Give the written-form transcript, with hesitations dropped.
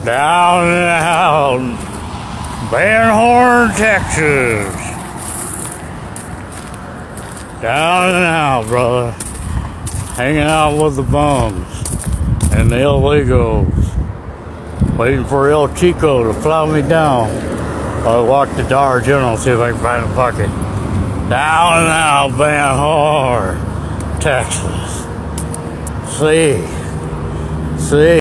Down and out, Van Horn, Texas. Down and out, brother. Hanging out with the bums and the illegals. Waiting for El Chico to plow me down. I'll walk to Dollar General and see if I can find a bucket. Down and out, Van Horn, Texas. See.